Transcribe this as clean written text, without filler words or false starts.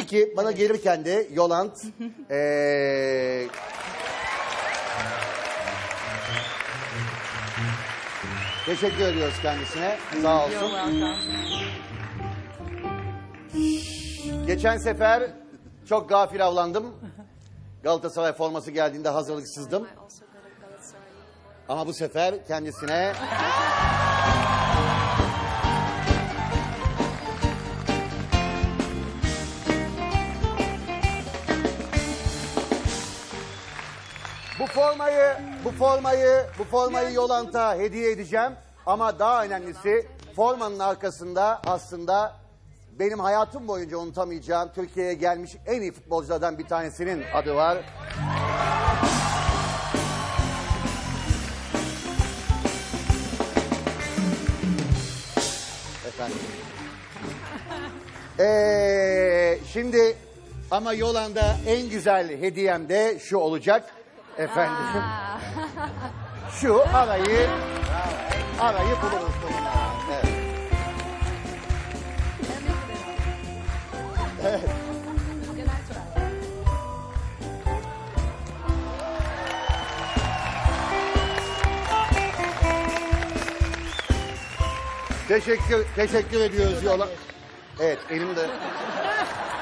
Peki bana gelirken de Yolant teşekkür ediyoruz kendisine. Sağ olsun. You're welcome. Geçen sefer çok gafil avlandım. Galatasaray forması geldiğinde hazırlıksızdım. Ama bu sefer kendisine bu formayı Yolant'a hediye edeceğim. Ama daha önemlisi formanın arkasında aslında benim hayatım boyunca unutamayacağım Türkiye'ye gelmiş en iyi futbolculardan bir tanesinin adı var. Efendim. Şimdi ama Yolanda en güzel hediyem de şu olacak. Efendim. Şu arayı buluruz. Evet. Evet. Teşekkür ediyoruz Yola. Evet elimde.